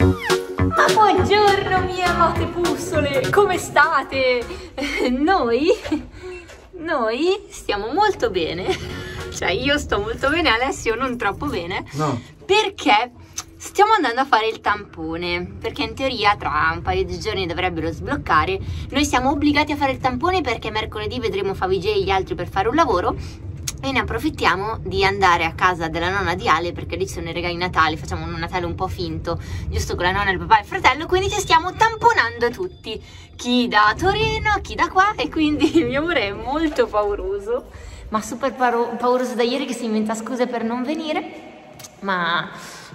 Ma buongiorno mie amate puzzole, come state? Noi stiamo molto bene, cioè io sto molto bene, Alessio non troppo bene, no, perché stiamo andando a fare il tampone, perché in teoria tra un paio di giorni dovrebbero sbloccare. Noi siamo obbligati a fare il tampone perché mercoledì vedremo Favij e gli altri per fare un lavoro e ne approfittiamo di andare a casa della nonna di Ale perché lì ci sono i regali Natale, facciamo un Natale un po' finto, giusto con la nonna, il papà e il fratello, quindi ci stiamo tamponando tutti, chi da Torino, chi da qua, e quindi il mio amore è molto pauroso, ma super pauroso da ieri che si inventa scuse per non venire, ma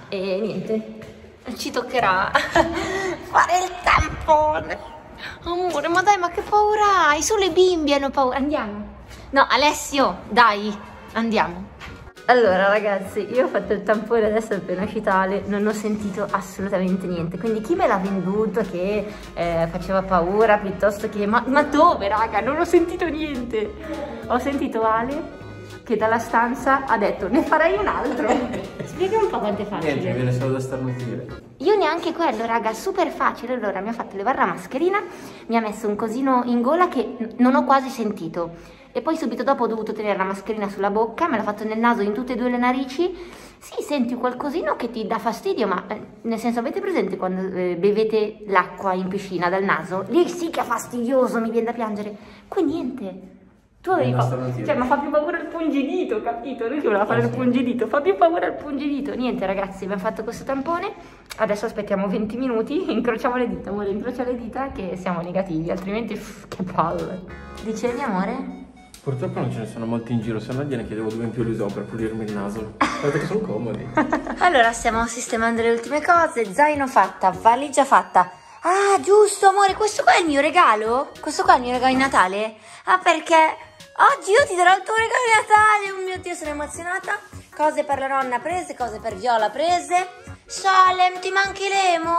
niente, ci toccherà fare il tampone. Amore, ma dai, ma che paura hai? Solo i bimbi hanno paura. Andiamo. No, Alessio, dai, andiamo. Allora ragazzi, io ho fatto il tampone adesso appena uscito Ale, non ho sentito assolutamente niente, quindi chi me l'ha venduto che faceva paura piuttosto che... Ma dove raga? Non ho sentito niente. Ho sentito Ale che dalla stanza ha detto ne farei un altro. Spiega un po' quanto è facile. niente, viene solo da starnutire. Io neanche quello raga, super facile. Allora mi ha fatto levare la mascherina, mi ha messo un cosino in gola che non ho quasi sentito e poi subito dopo ho dovuto tenere la mascherina sulla bocca, me l'ha fatto nel naso, in tutte e due le narici. Sì, senti qualcosino che ti dà fastidio, ma nel senso, avete presente quando bevete l'acqua in piscina dal naso? Lì sì che è fastidioso, mi viene da piangere. Qui niente. Tu avevi cioè, ma fa più paura il pungidito, capito? Lui che voleva fare il pungidito, fa più paura il pungidito. Niente ragazzi, abbiamo fatto questo tampone, adesso aspettiamo 20 minuti, incrociamo le dita, amore, incrocia le dita che siamo negativi, altrimenti che palle. Dicevi amore? Purtroppo non ce ne sono molti in giro, se no gliene chiedevo due in più li uso per pulirmi il naso. Guardate che sono comodi. Allora stiamo sistemando le ultime cose, zaino fatta, valigia fatta. Ah giusto amore, questo qua è il mio regalo? Questo qua è il mio regalo di Natale? Ah perché oggi io ti darò il tuo regalo di Natale, oh mio Dio sono emozionata. Cose per la nonna prese, cose per Viola prese. Salem, ti mancheremo?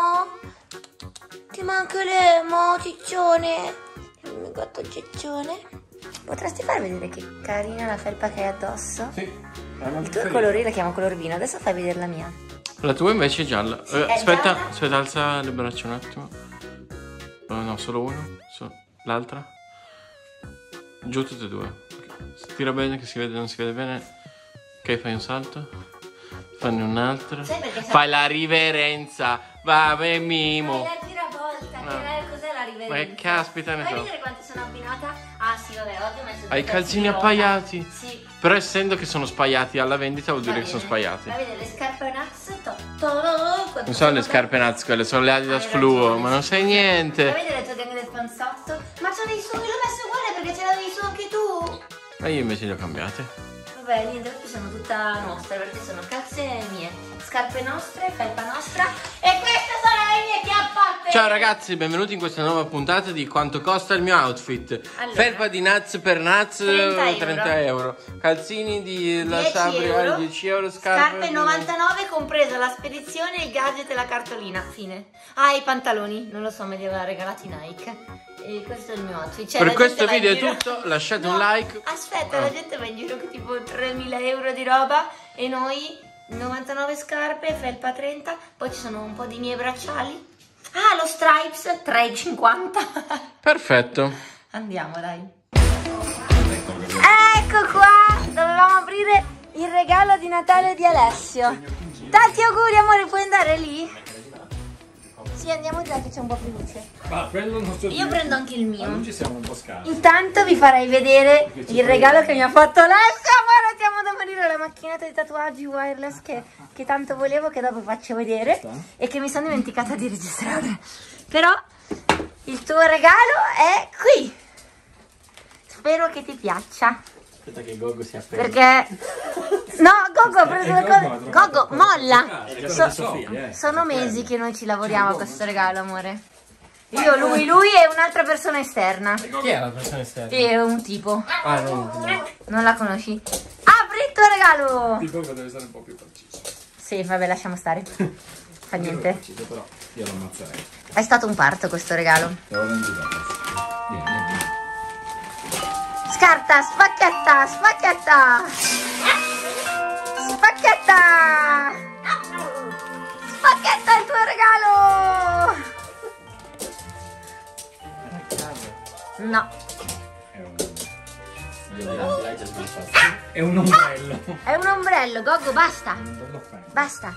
Ti mancheremo, ciccione. Il mio gatto ciccione. Potresti far vedere che carina la felpa che hai addosso? Sì. Il tuo colore la chiamo color vino, adesso fai vedere la mia. La tua invece è gialla. Sì, è aspetta, gialla? aspetta, alza le braccia un attimo. No, solo uno. L'altra. Giù tutte e due. Stira bene che si vede, non si vede bene. Ok, fai un salto. Fanne un'altra. Fai la riverenza. Va, beh, mimo. Fai la giravolta, cos'è la riverenza? Ma che caspita ne so. Fai vedere quanto sono abbinata? Ah sì, vabbè, oggi ho messo... Hai i calzini rosa. appaiati. Sì. Però essendo che sono spaiati alla vendita vuol dire che sono spaiati. Vai a vedere le scarpe Nats. Non sono le scarpe Nats quelle, sono le Adidas Fluo, ma non sai niente. Vai a vedere le tue gangue del panzotto. Ma c'ho dei suoni, l'ho messo uguale perché ce l'avevi su anche tu. Ma io invece le ho cambiate. Vabbè, niente, perché sono tutta nostra, perché sono calze mie, scarpe nostre, felpa nostra e queste sono le mie chiappatte! Ciao ragazzi, benvenuti in questa nuova puntata di quanto costa il mio outfit. Allora, Felpa di Nuts per Nuts 30 euro. Calzini di la 10 Sabri euro. 10 euro, scarpe 99 compresa la spedizione, il gadget e la cartolina, fine. Ah, i pantaloni, non lo so, me li aveva regalati Nike. E questo è il mio outfit. Cioè, per la questo gente video va è in giro... tutto, lasciate No, un like. Aspetta, la gente va in giro che tipo 3.000 euro di roba e noi 99 scarpe, felpa 30, poi ci sono un po' di miei bracciali. Ah, lo Stripes 3,50. Perfetto. Andiamo, dai. Ecco qua, dovevamo aprire il regalo di Natale di Alessio. Tanti auguri amore, puoi andare lì? Sì, andiamo già che c'è un po' più luce. Io prendo anche il mio. Oggi siamo un po' scarsi. Intanto vi farei vedere il regalo che mi ha fatto Alessio. Amore, andiamo da morire la macchinetta di tatuaggi wireless che tanto volevo, che dopo faccio vedere e che mi sono dimenticata di registrare. Però il tuo regalo è qui. Spero che ti piaccia. Aspetta che Gogo si appena. Perché... No, Gogo ha preso le cose... Gogo, molla! Sono mesi che noi ci lavoriamo a questo regalo, amore. Io, lui e un'altra persona esterna. Chi è la persona esterna? È un tipo. Ah, no. Non la conosci? Apri il tuo regalo! Il Gogo deve essere un po' più preciso. Sì, vabbè, lasciamo stare. Fa niente. Preciso, però io lo ammazzerei. È stato un parto questo regalo. Vieni. Scarta, spacchetta, spacchetta! Spacchetta! Spacchetta il tuo regalo! No. È un ombrello. È un ombrello, Goggo, basta. Basta.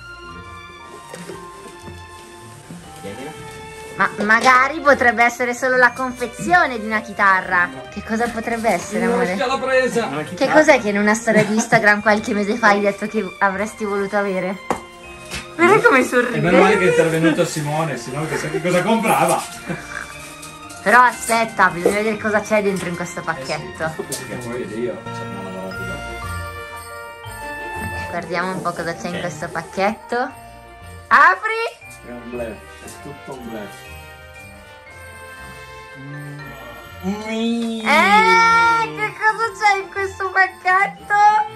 Ma magari potrebbe essere solo la confezione di una chitarra. Che cosa potrebbe essere, amore? l'ho presa. Che cos'è che in una storia di Instagram qualche mese fa hai detto che avresti voluto avere? Vedi come sorride? E meno male che è intervenuto Simone, sennò chissà che cosa comprava. Però aspetta, bisogna vedere cosa c'è dentro in questo pacchetto. Che vuoi io? Ci abbiamo lavorato dopo. Guardiamo un po' cosa c'è in questo pacchetto. Apri! È un bluff, è tutto un bluff. Che cosa c'è in questo pacchetto?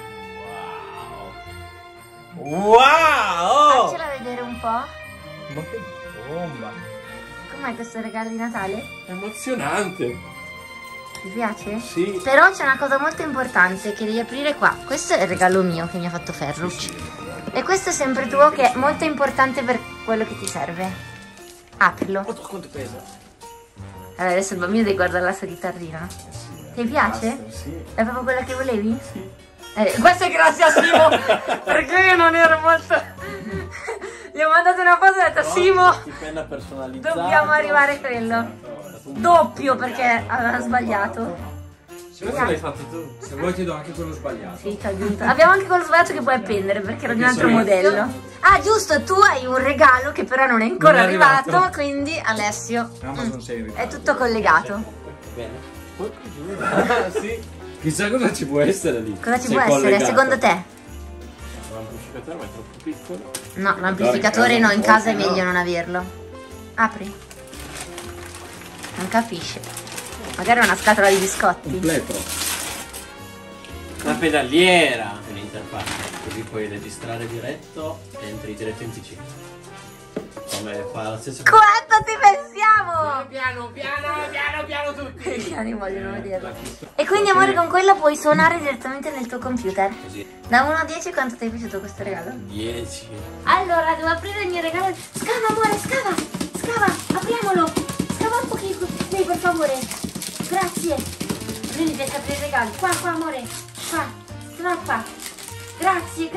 Wow! Faccela vedere un po'. Ma che bomba! Com'è questo regalo di Natale? Emozionante. Ti piace? Sì. Però c'è una cosa molto importante che devi aprire qua. Questo è il regalo mio che mi ha fatto Ferrucci. E questo è sempre tuo, che è molto importante per quello che ti serve. Aprilo. Quanto pesa? Allora, adesso il bambino deve guardare la sua chitarrina. Ti piace? Sì. È proprio quella che volevi? Sì. Questo è grazie a Simo, perché io non ero molto... Gli ho mandato una foto e ho detto Simo, Penna personalizzata. dobbiamo arrivare a quello. Doppio perché aveva sbagliato. Questo l'hai fatto tu. Se vuoi ti do anche quello sbagliato. Sì, ti ho aggiunto. Abbiamo anche quello sbagliato che puoi appendere perché era di un altro modello. Ah, giusto, tu hai un regalo che però non è ancora Non è arrivato, arrivato. quindi Alessio Amazon sei in ritardo. è tutto collegato. Bene. Sì. Chissà cosa ci può essere lì. Cosa ci Se può essere collegato. secondo te? L'amplificatore ma è troppo piccolo. No, l'amplificatore no, in casa è meglio non averlo. Apri. Non capisce. Magari è una scatola di biscotti. Un pletro. La pedaliera, un'interfaccia, così puoi registrare diretto e entri diretto in PC. Come fa la stessa cosa. Quanto ti pensiamo? Piano tutti. I cani vogliono vederlo. E quindi amore, con quello puoi suonare direttamente nel tuo computer. Così. Da 1 a 10 quanto ti è piaciuto questo regalo? 10. Allora, devo aprire il mio regalo. Scava amore, scava. Scava, apriamolo. Scava un pochino qui, per favore. Grazie. A lui mi piace aprire i regali. Qua amore. Qua. No, qua. Grazie.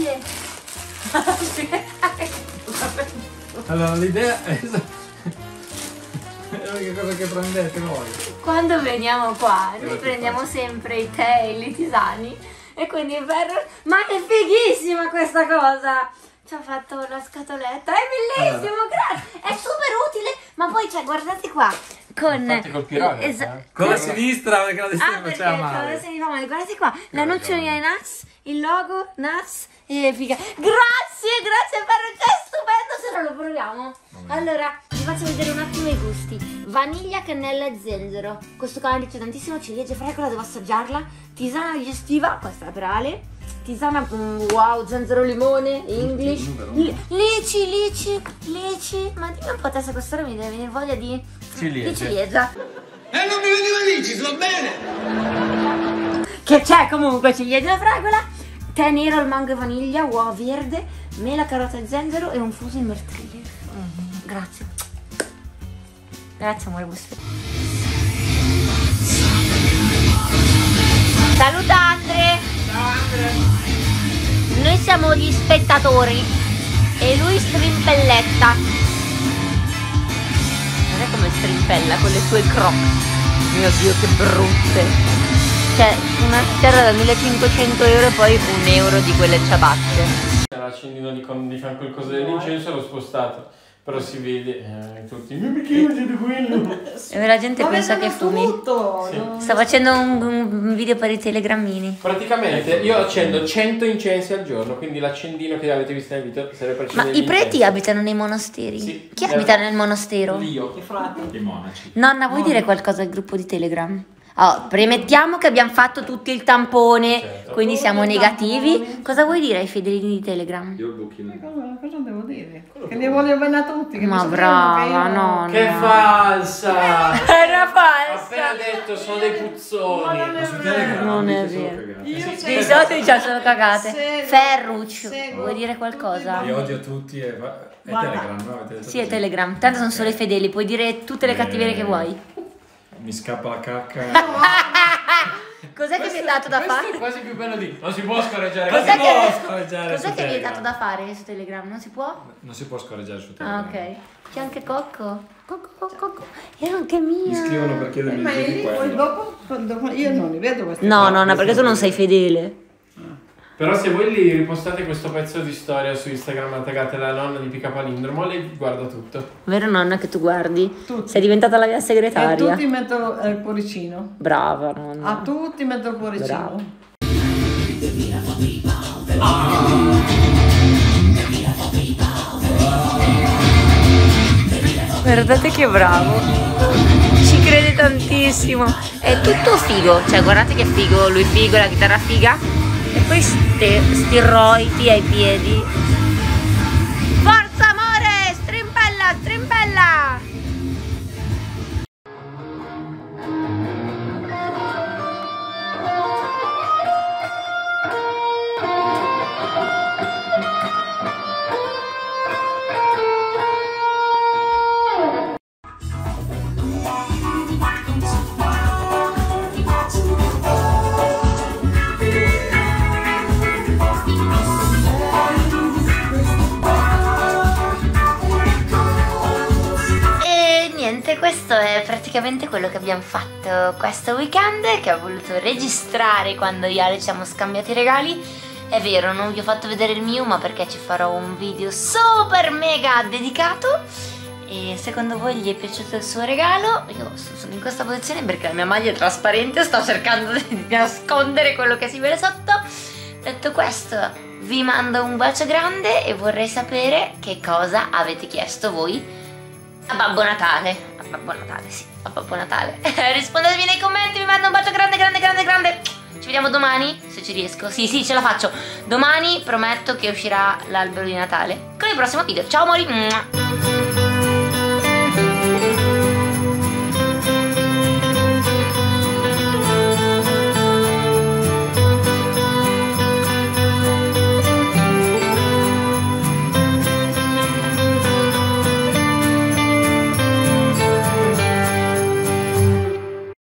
Allora l'idea è che cosa che prendete voi? Quando veniamo qua, noi prendiamo sempre i tè e le tisani. E quindi ma è fighissima questa cosa! Ci ha fatto la scatoletta, è bellissimo, grazie! È super utile, ma poi cioè, guardate qua, con... Infatti col pirone, Con la sinistra perché la destra mi perché faceva male. adesso mi fa male, guardate qua, la nocciolina di Nuts, il logo Nuts e figa. Grazie Ferruccio, è stupendo, se no lo proviamo. Allora, vi faccio vedere un attimo i gusti. Vaniglia, cannella e zenzero. Questo canale dice tantissimo ciliegia fragola, devo assaggiarla. Tisana digestiva, questa è per Ale. Tisana, wow, zenzero limone, English. Lici. Ma dimmi un po' te se quest'ora mi deve venire voglia di ciliegia. E non mi veniva lì, ci sto bene! Che c'è comunque ciliegia e fragola, tè nero al mango e vaniglia, uova verde, mela, carota e zenzero e un fuso in mirtilli. Grazie. Grazie amore, gusto. Saluta Andre. Ciao Andre. Noi siamo gli spettatori e lui strimpelletta. Non è come strimpella con le sue crocs. Mio Dio, che brutte. Cioè, una chitarra da 1500 euro e poi €1 di quelle ciabatte. C'era l'accendino di fianco al coso dell'incenso e l'ho spostato. Però si vede tutti. Ma perché facete quello? E la gente pensa che fumi. Sì. Sta facendo un video per i telegrammini. Praticamente io accendo 100 incensi al giorno, quindi l'accendino che avete visto nel video serve per Ma accendere i gli preti incensi. abitano nei monasteri? Sì. Chi abita nel monastero? Io. I monaci. Nonna, vuoi dire qualcosa al gruppo di Telegram? Oh, premettiamo che abbiamo fatto tutti il tampone, Certo. quindi siamo negativi. Cosa vuoi dire ai fedelini di Telegram? Io il booking. Cosa devo dire? Che li voglio bene a tutti. Che Ma mi brava, sappiano che io- nonna. Che falsa! Era Ho appena falsa! detto sono dei puzzoni. Ma su Telegram Non è dite solo vero. cagate. Io Di seguo- solito diciamo solo cagate. Seguo- Ferruccio, seguo vuoi dire qualcosa? Io odio tutti e è Telegram, no? Avete detto Sì, è così? Telegram. Tanto sono solo i fedeli, puoi dire tutte le cattiverie che vuoi. mi scappa la cacca. Cos'è che vi è dato da fare? Questo è quasi più bello di... Non si può scorreggiare. Cos'è si che, può scorreggiare cos'è su che vi è Telegram. dato da fare su Telegram? Non si può? Non si può scorreggiare su Ah, Telegram. ok. C'è anche Cocco. Cocco. E anche Mi mia. scrivono per chiedermi Ma di lì poi quello. dopo io non li vedo questi. No, nonna, perché tu non sei fedele. Però se voi li ripostate questo pezzo di storia su Instagram, taggate la nonna di Pica Palindromo, lei guarda tutto. Vero nonna che tu guardi? Tutti. Sei diventata la mia A segretaria. tutti metto il cuoricino. Brava nonna. A tutti metto il cuoricino. Bravo. Guardate che bravo. Ci crede tantissimo. È tutto figo. Cioè guardate che figo. Lui figo, la chitarra figa. E poi sti roiti ai piedi. Forza amore! Strimpella, strimpella! Questo è praticamente quello che abbiamo fatto questo weekend, che ho voluto registrare quando io e Ale ci siamo scambiati i regali. È vero, non vi ho fatto vedere il mio, ma perché ci farò un video super mega dedicato. E secondo voi gli è piaciuto il suo regalo? Io sono in questa posizione perché la mia maglia è trasparente, sto cercando di nascondere quello che si vede sotto. Detto questo, vi mando un bacio grande e vorrei sapere che cosa avete chiesto voi a Babbo Natale. A Babbo Natale, sì, a Babbo Natale. Rispondetemi nei commenti, vi mando un bacio grande, grande, grande, grande. Ci vediamo domani, se ci riesco. Sì, ce la faccio. Domani prometto che uscirà l'albero di Natale con il prossimo video. Ciao amori.